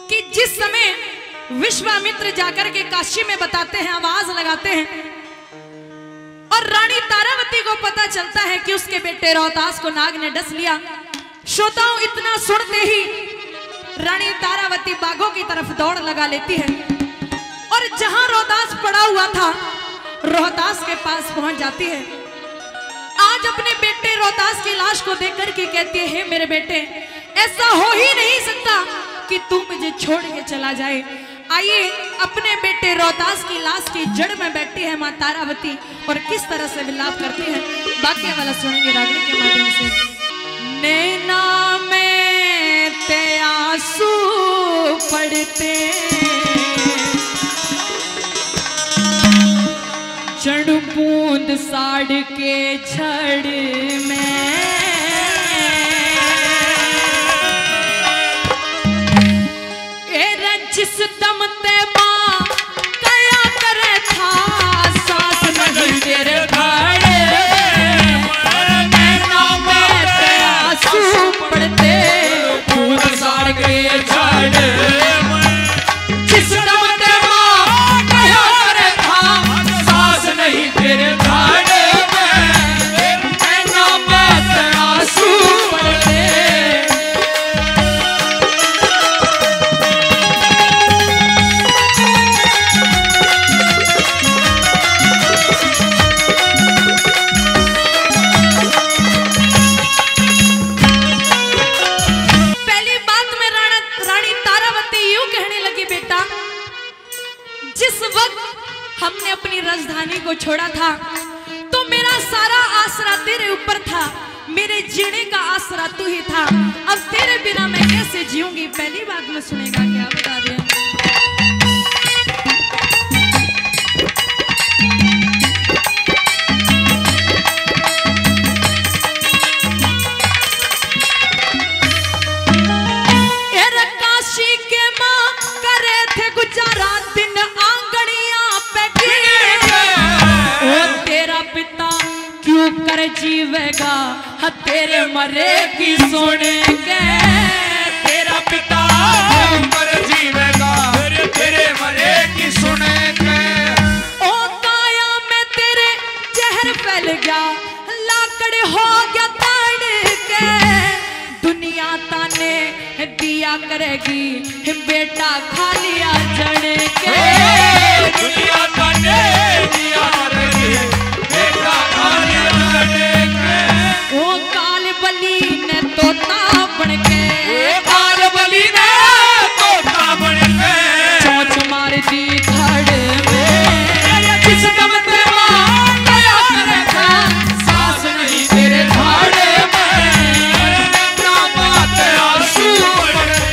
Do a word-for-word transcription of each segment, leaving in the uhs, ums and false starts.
कि जिस समय विश्वामित्र जाकर के काशी में बताते हैं, आवाज लगाते हैं, और रानी तारावती को पता चलता है कि उसके बेटे रोहतास को नाग ने डस लिया। श्रोताओं, इतना सुनते ही रानी तारावती बाघों की तरफ दौड़ लगा लेती है और जहां रोहतास पड़ा हुआ था रोहतास के पास पहुंच जाती है। आज अपने बेटे रोहतास की लाश को देखकर के कहती है, हे मेरे बेटे, ऐसा हो ही नहीं सकता कि तू मुझे छोड़ के चला जाए। आइए अपने बेटे रोहतास की लाश की जड़ में बैठी है मां तारावती और किस तरह से विलाप करती है, बाकी वाला सुनेंगे रागनी के माध्यम से। नैना में ते आंसू पड़ते, जड़ बूंद साड़ के झड़ में, जिस दम ते मां कया करे था, सांस नहीं तेरे भाड़े, नैना में ते आंसू पड़ते, बूंद साड़ के झड़, जिस दम ते मां कया करे था, सांस नहीं तेरे भाड़े, नैना में ते आंसू पड़ते। हमने अपनी राजधानी को छोड़ा था तो मेरा सारा आसरा तेरे ऊपर था, मेरे जीने का आसरा तू ही था, अब तेरे बिना मैं कैसे जीऊंगी। पहली बात में सुनेगा क्या, बता दिया। काशी के माँ करे थे गुजारा दिन आंगड़िया तेरा पिता क्यों कर जीवेगा, तेरे मरे की सोने के, तेरा पिता क्यों कर जीवेगा, तेरे मरे की सोने के। ओ काया में तेरे जहर फैल गया, लाकड़ हो गया ताड़ के, दुनिया ताने दिया करेगी, बेटा खा लिया जड़ के, दुनिया ताने दिया करेगी, बेटा खा लिया जड़ के। ओ काल बली ने तोता बन के, काल बली ने तोता बन के, चोंच मार दी धड़ में, जिस दम ते मां कया करे था, सांस नहीं तेरे धाड़े में, नैना में ते आंसू पड़ते।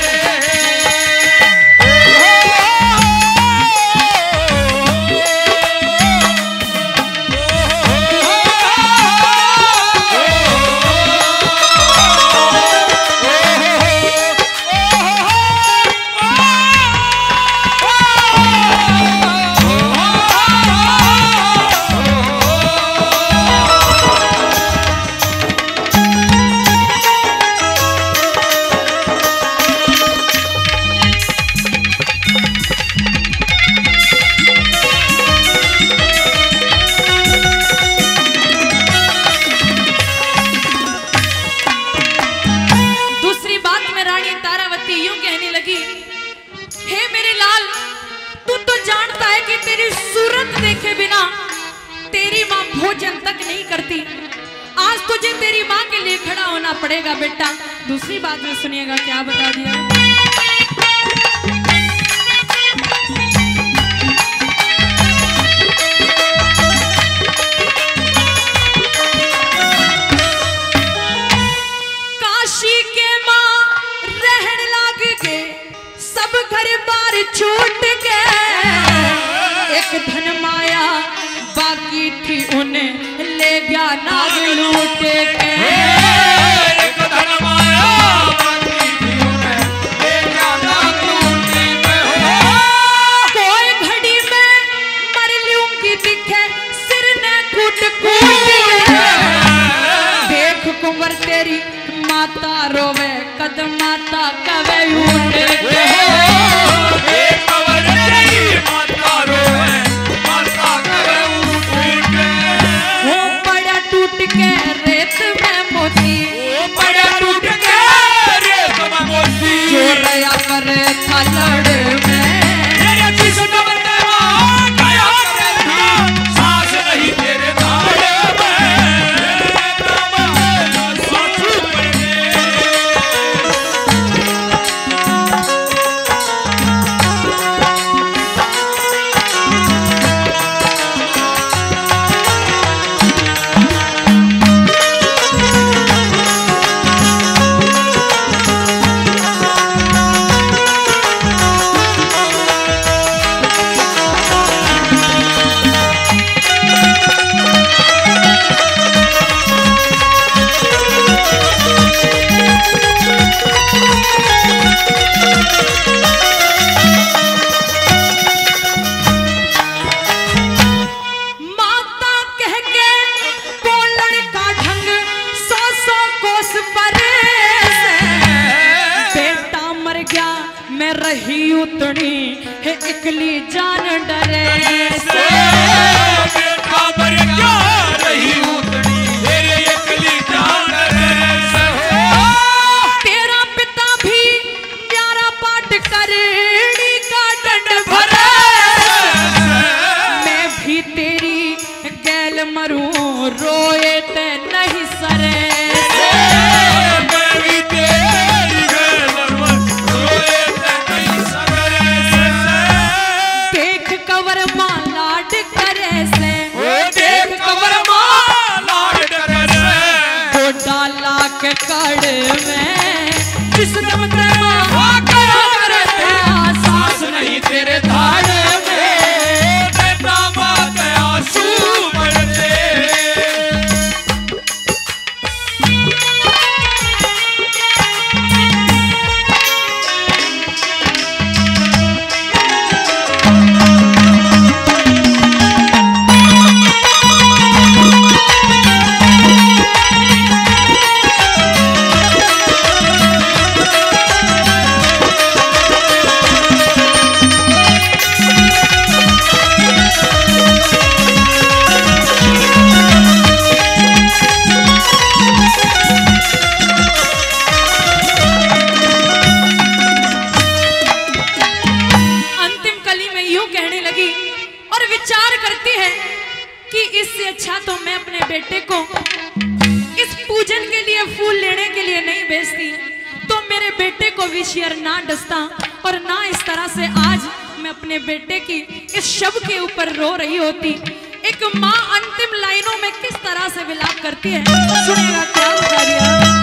देखे बिना तेरी माँ भोजन तक नहीं करती, आज तुझे तेरी माँ के लिए खड़ा होना पड़ेगा बेटा। दूसरी बात में सुनिएगा क्या, बता दिया। काशी के माँ रहन लाग के सब घर बार छूट के, एक धन माया बाकी थी उन्हें ले गया नाग लूट के, एक धन माया बाकी थी उन्हें ले गया नाग लूट के। कोई घड़ी में मर लूंगी दिखे सिर ने कूट कूट के, देख कुंवर तेरी माता रोवे कदम माता कवे उठ के। करे था लड़ में, तेरे जिस्म पे मां गया करे था सांस नहीं तेरे धाड़े में, नाम है आंसू पड़े। उतनी है इकली जान डरे से, बेटा मर गया रही उतनी तेरे इकली जान डरे से। तेरा पिता भी प्यारा पाठ करनी का दंड भरे, मैं भी तेरी गैल मरूं रोए ते नहीं सरे, कड़ में जिस दम ते मां गया करे था सांस नहीं तेरे धाड़े में, बेटा मां के आंसू पड़ते। इससे अच्छा तो मैं अपने बेटे को इस पूजन के लिए फूल लेने के लिए नहीं भेजती, तो मेरे बेटे को विषयर ना डसता और ना इस तरह से आज मैं अपने बेटे की इस शव के ऊपर रो रही होती। एक माँ अंतिम लाइनों में किस तरह से विलाप करती है, सुनेगा क्या बता दिया।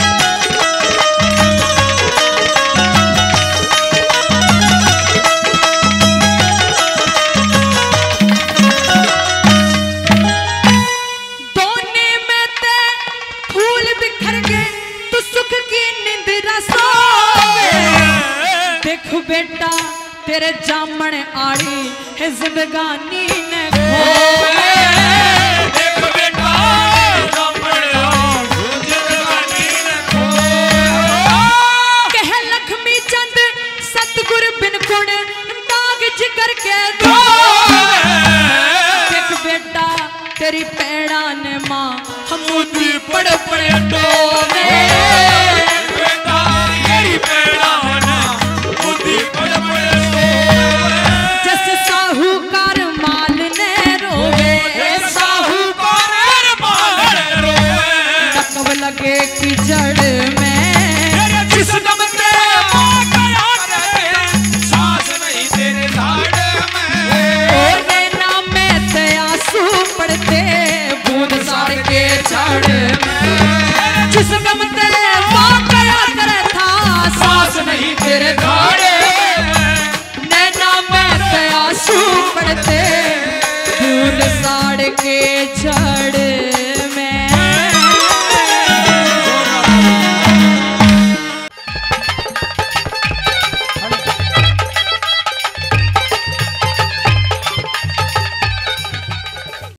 बेटा तेरे जामन आड़ी है जिंदगानी ने खोए, देख बेटा जामन आड़ी जिंदगानी ने खोए, कह लक्ष्मी चंद सतगुर बिन गुण दाग जिगर के धोए, देख बेटा तेरी पैड़ा ने मां हम पड़ पड़ डोले।